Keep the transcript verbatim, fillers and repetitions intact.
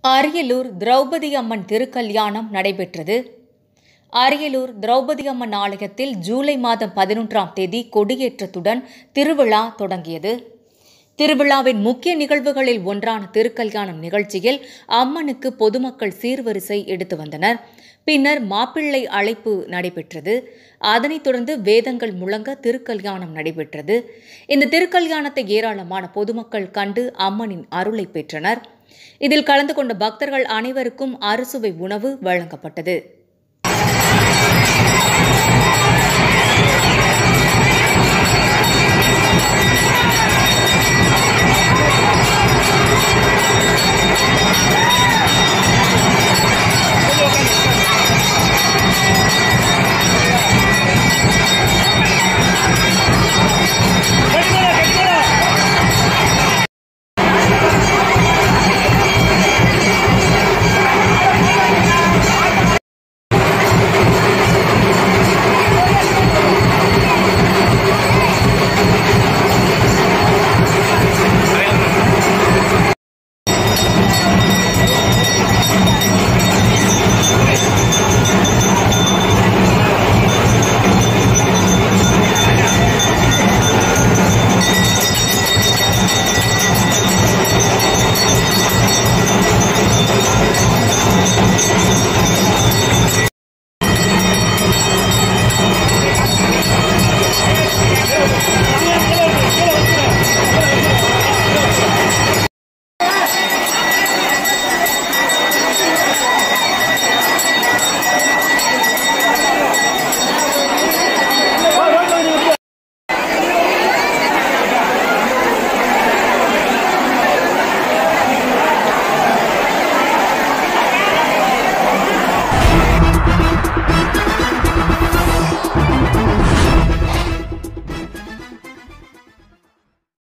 அரியலூர் திரௌபதி அம்மன் திருக்கல்யாணம் நடைபெற்றது. அரியலூர் திரௌபதி அம்மன் ஆலயத்தில் ஜூலை மாதம் பதினொன்றாம் தேதி கொடியேற்றத்துடன் திருவிழா தொடங்கியது. திருவிழாவின் முக்கிய நிகழ்வுகளில் ஒன்றான திருக்கல்யாணம் நிகழ்ச்சியில் அம்மனுக்கு பொதுமக்கள் சீர்வரிசை எடுத்து வந்தனர். பின்னர் மாப்பிள்ளை அழைப்பு நடைபெற்றது. அதனைத் தொடர்ந்து வேதங்கள் முழங்க திருக்கல்யாணம் நடைபெற்றது. இந்த திருக்கல்யாணத்தை ஏராளமான பொதுமக்கள் கண்டு அம்மனின் அருளை பெற்றனர். இதில் கலந்து கொண்ட பக்தர்கள் அனைவருக்கும் அறுசுவை உணவு வழங்கப்பட்டது.